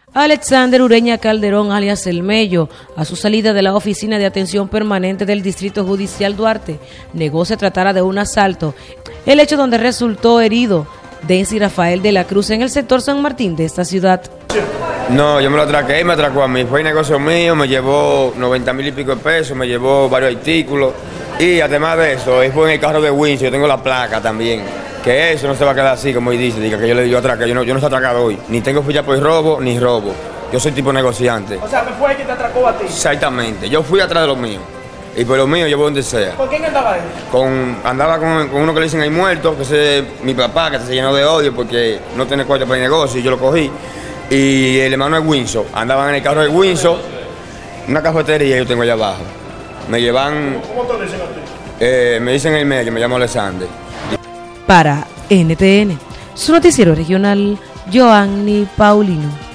Alexander Ureña Calderón, alias El Mello, a su salida de la Oficina de Atención Permanente del Distrito Judicial Duarte, negó se tratara de un asalto, el hecho donde resultó herido Densi Rafael de la Cruz en el sector San Martín de esta ciudad. No, yo me lo atraqué y me atracó a mí. Fue un negocio mío, me llevó 90,000 y pico de pesos, me llevó varios artículos y además de eso, él fue en el carro de Windsor, yo tengo la placa también. Que eso no se va a quedar así, como él dice, diga que yo le digo atraque, yo no estoy atracado hoy, ni tengo ficha por robo, ni robo. Yo soy tipo negociante. O sea, ¿fue el que te atracó a ti? Exactamente, yo fui atrás de los míos. Y por los míos yo voy donde sea. ¿Con quién andaba él? Andaba con uno que le dicen el muerto, que es mi papá, que se llenó de odio porque no tiene cuarto para el negocio y yo lo cogí. Y el hermano de Windsor, andaban en el carro de Windsor, una cafetería yo tengo allá abajo. Me llevan... ¿Cómo te dicen a ti? Me dicen el medio, me llamo Alexander. Para NTN, su noticiero regional, Joanny Paulino.